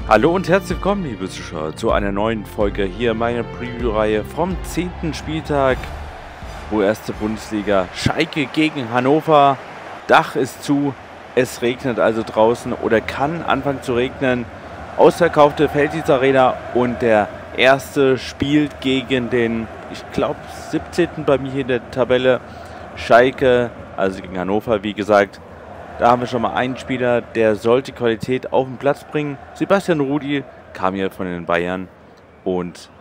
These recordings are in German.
Hallo und herzlich willkommen, liebe Zuschauer, zu einer neuen Folge hier meiner Preview-Reihe vom 10. Spieltag, wo erste Bundesliga, Schalke gegen Hannover. Dach ist zu, es regnet also draußen oder kann anfangen zu regnen. Ausverkaufte Felddienst Arena und der erste spielt gegen den, ich glaube, 17. bei mir hier in der Tabelle, Schalke, also gegen Hannover, wie gesagt. Da haben wir schon mal einen Spieler, der sollte Qualität auf den Platz bringen. Sebastian Rudy kam hier von den Bayern. Und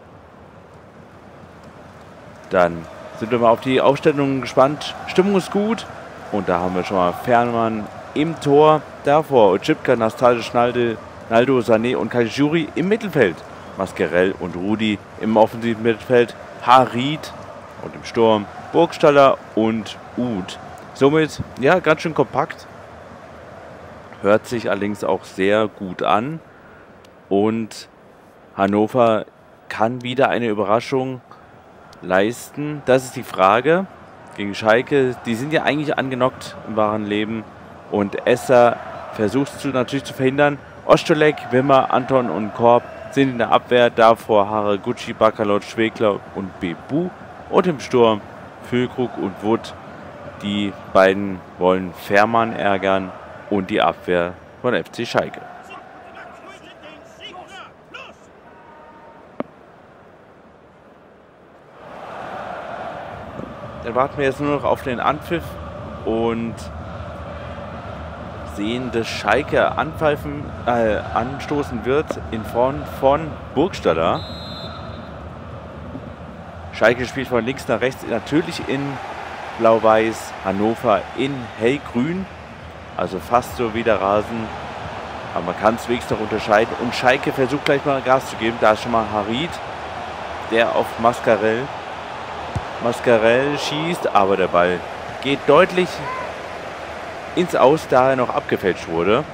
dann sind wir mal auf die Aufstellung gespannt. Stimmung ist gut. Und da haben wir schon mal Fährmann im Tor. Davor Oczipka, Nastasic, Naldo, Sané und Caligiuri im Mittelfeld. Mascarell und Rudy im offensiven Mittelfeld. Harit und im Sturm Burgstaller und Uth. Somit, ja, ganz schön kompakt. Hört sich allerdings auch sehr gut an. Und Hannover kann wieder eine Überraschung leisten. Das ist die Frage. Gegen Schalke, die sind ja eigentlich angenockt im wahren Leben. Und Esser versucht es natürlich zu verhindern. Ostolek, Wimmer, Anton und Korb sind in der Abwehr. Davor Haraguchi, Bakalot, Schwegler und Bebu. Und im Sturm Füllkrug und Wood. Die beiden wollen Fährmann ärgern und die Abwehr von FC Schalke. Dann warten wir jetzt nur noch auf den Anpfiff und sehen, dass Schalke anstoßen wird in Form von Burgstaller. Schalke spielt von links nach rechts, natürlich in Blau-Weiß, Hannover in Hellgrün, also fast so wie der Rasen, aber man kann es wenigstens noch unterscheiden. Und Schalke versucht gleich mal Gas zu geben, da ist schon mal Harit, der auf Mascarell schießt, aber der Ball geht deutlich ins Aus, da er noch abgefälscht wurde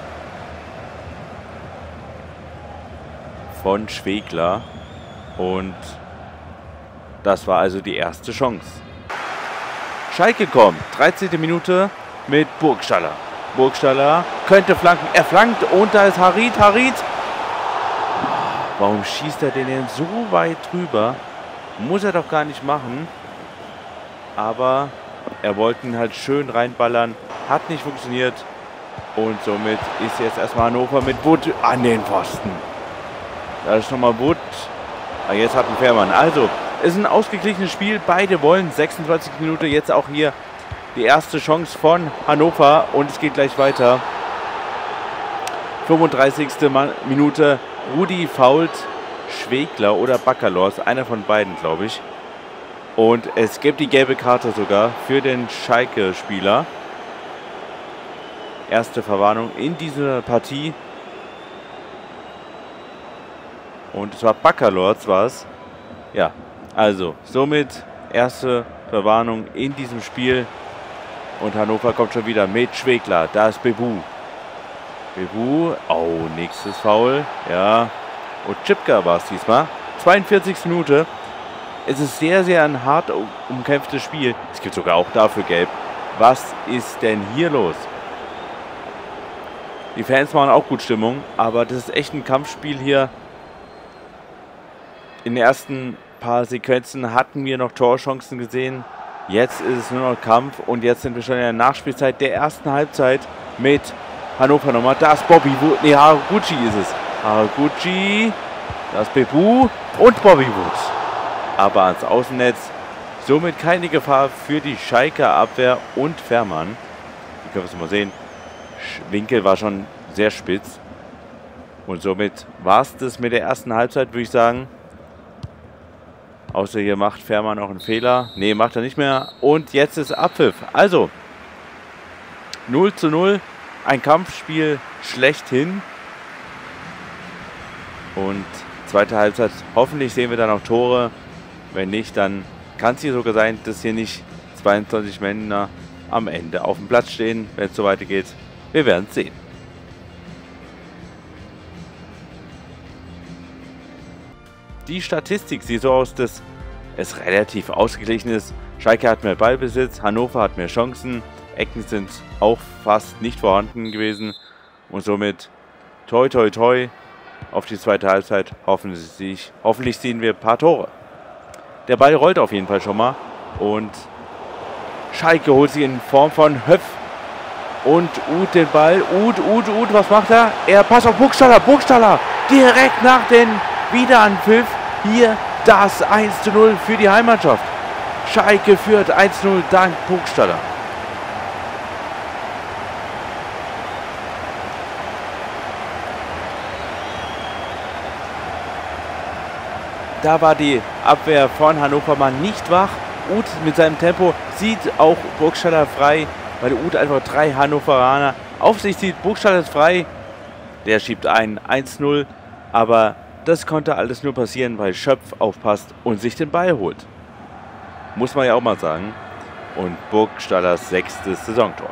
von Schwegler, und das war also die erste Chance. Schalke kommt, 13. Minute mit Burgstaller. Burgstaller könnte flanken, er flankt und da ist Harit. Warum schießt er den denn so weit drüber? Muss er doch gar nicht machen. Aber er wollte ihn halt schön reinballern, hat nicht funktioniert. Und somit ist jetzt erstmal Hannover mit Wood an den Pfosten. Da ist nochmal Wood. Jetzt hat ein Fährmann. Also, es ist ein ausgeglichenes Spiel. Beide wollen. 26 Minuten. Jetzt auch hier die erste Chance von Hannover. Und es geht gleich weiter. 35. Minute. Rudy fault Schwegler oder Bakalot. Einer von beiden, glaube ich. Und es gibt die gelbe Karte sogar für den Schalke-Spieler. Erste Verwarnung in dieser Partie. Und es war Bakalot, war es. Ja. Also, somit erste Verwarnung in diesem Spiel. Und Hannover kommt schon wieder mit Schwegler. Da ist Bebu. Oh, nächstes Foul. Ja. Und Chipka war es diesmal. 42. Minute. Es ist sehr, sehr ein hart umkämpftes Spiel. Es gibt sogar auch dafür Gelb. Was ist denn hier los? Die Fans machen auch gut Stimmung. Aber das ist echt ein Kampfspiel hier. In den ersten paar Sequenzen hatten wir noch Torchancen gesehen. Jetzt ist es nur noch Kampf und jetzt sind wir schon in der Nachspielzeit der ersten Halbzeit mit Hannover nochmal. Da ist Bobby, Haraguchi ist es. Haraguchi, da ist Bebu und Bobby Wood. Aber ans Außennetz. Somit keine Gefahr für die Schalker Abwehr und Fährmann. Hier können wir es mal sehen. Winkel war schon sehr spitz. Und somit war es das mit der ersten Halbzeit, würde ich sagen. Außer hier macht Fährmann auch einen Fehler. Ne, macht er nicht mehr. Und jetzt ist Abpfiff. Also, 0:0. Ein Kampfspiel schlechthin. Und zweite Halbzeit. Hoffentlich sehen wir dann auch Tore. Wenn nicht, dann kann es hier sogar sein, dass hier nicht 22 Männer am Ende auf dem Platz stehen, wenn es so weitergeht. Wir werden es sehen. Die Statistik sieht so aus, dass es relativ ausgeglichen ist. Schalke hat mehr Ballbesitz, Hannover hat mehr Chancen, Ecken sind auch fast nicht vorhanden gewesen und somit toi toi toi auf die zweite Halbzeit. Hoffentlich sehen wir ein paar Tore. Der Ball rollt auf jeden Fall schon mal. Und Schalke holt sich in Form von Höpf. Und Uth den Ball. Uth, was macht er? Er passt auf Burgstaller. Burgstaller direkt nach dem Wiederanpfiff. Hier das 1:0 für die Heimatschaft. Schalke führt 1:0 dank Burgstaller. Da war die Abwehr von Hannover mal nicht wach. Uth mit seinem Tempo sieht auch Burgstaller frei, weil Uth einfach 3 Hannoveraner auf sich sieht. Burgstaller ist frei. Der schiebt ein 1:0. Aber das konnte alles nur passieren, weil Schöpf aufpasst und sich den Ball holt. Muss man ja auch mal sagen. Und Burgstallers 6. Saisontor.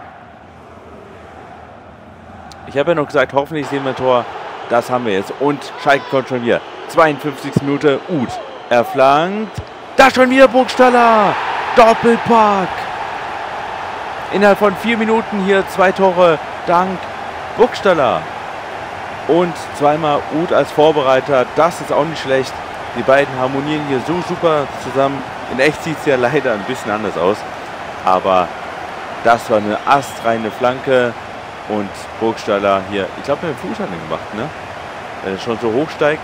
Ich habe ja noch gesagt, hoffentlich sehen wir ein Tor. Das haben wir jetzt. Und Schalke kommt schon wieder. 52. Minute. Uth. Er flankt. Da schon wieder Burgstaller. Doppelpack. Innerhalb von 4 Minuten hier 2 Tore dank Burgstaller. Und zweimal Uth als Vorbereiter. Das ist auch nicht schlecht. Die beiden harmonieren hier so super zusammen. In echt sieht es ja leider ein bisschen anders aus. Aber das war eine astreine Flanke. Und Burgstaller hier, ich glaube, mit dem Fuß hat er gemacht, ne? Wenn er schon so hoch steigt.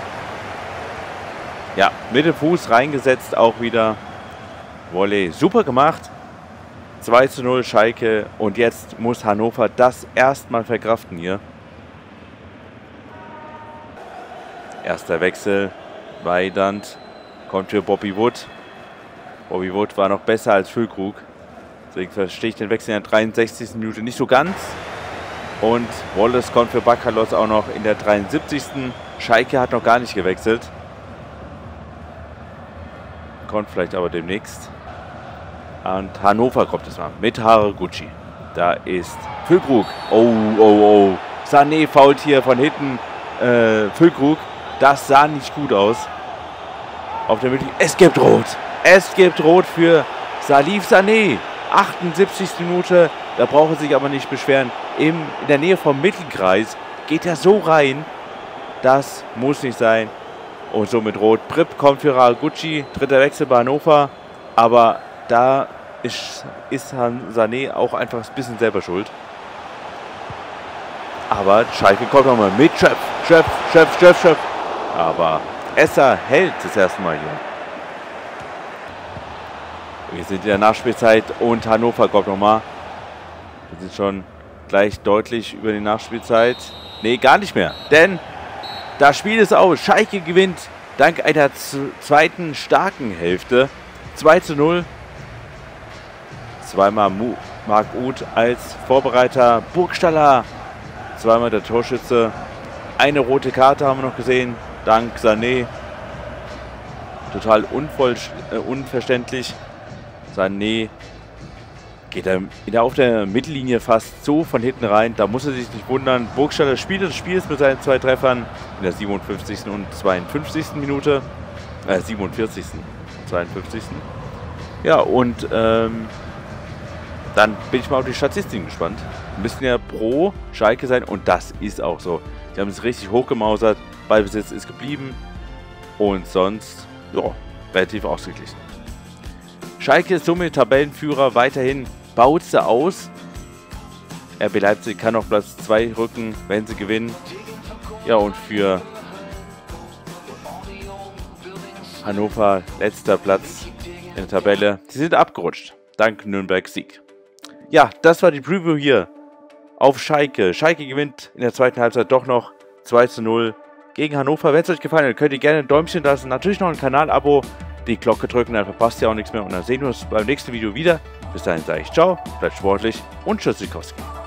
Ja, mit dem Fuß reingesetzt auch wieder. Volley, super gemacht. 2:0 Schalke. Und jetzt muss Hannover das erstmal verkraften hier. Erster Wechsel. Weidand kommt für Bobby Wood. Bobby Wood war noch besser als Füllkrug. Deswegen verstehe ich den Wechsel in der 63. Minute nicht so ganz. Und Wallace kommt für Bakalos auch noch in der 73. Schalke hat noch gar nicht gewechselt. Kommt vielleicht aber demnächst. Und Hannover kommt es mal mit Haraguchi. Da ist Füllkrug. Oh. Sané fault hier von hinten Füllkrug. Das sah nicht gut aus. Auf der Mitte. Es gibt Rot. Es gibt Rot für Salif Sané. 78. Minute. Da braucht er sich aber nicht beschweren. In der Nähe vom Mittelkreis geht er so rein. Das muss nicht sein. Und somit Rot. Pripp kommt für Haraguchi. 3. Wechsel bei Hannover. Aber da ist Sané auch einfach ein bisschen selber schuld. Aber Schalke kommt nochmal mit Schöpf. Aber Esser hält das erste Mal hier. Wir sind in der Nachspielzeit und Hannover kommt nochmal. Wir sind schon gleich deutlich über die Nachspielzeit. Nee, gar nicht mehr. Denn das Spiel ist aus. Schalke gewinnt dank einer zweiten starken Hälfte. 2:0. Zweimal Marc Uth als Vorbereiter. Burgstaller. Zweimal der Torschütze. Eine rote Karte haben wir noch gesehen. Dank Sané. Total unverständlich. Sané geht er auf der Mittellinie fast so von hinten rein. Da muss er sich nicht wundern. Burgstaller spielt das Spiel mit seinen 2 Treffern in der 57. und 52. Minute. 47. und 52. Ja, und dann bin ich mal auf die Statistiken gespannt. Müssen ja pro Schalke sein und das ist auch so. Die haben es richtig hochgemausert. Ballbesitz ist geblieben. Und sonst, ja, relativ ausgeglichen. Schalke ist somit Tabellenführer weiterhin. Baut sie aus. RB Leipzig kann auf Platz 2 rücken, wenn sie gewinnen. Ja, und für Hannover letzter Platz in der Tabelle. Sie sind abgerutscht. Dank Nürnberg-Sieg. Ja, das war die Preview hier auf Schalke. Schalke gewinnt in der zweiten Halbzeit doch noch 2:0 gegen Hannover. Wenn es euch gefallen hat, könnt ihr gerne ein Däumchen lassen. Natürlich noch ein Kanal-Abo, die Glocke drücken, dann verpasst ihr auch nichts mehr. Und dann sehen wir uns beim nächsten Video wieder. Bis dahin sage ich ciao, bleibt sportlich und tschüss, Sikowski.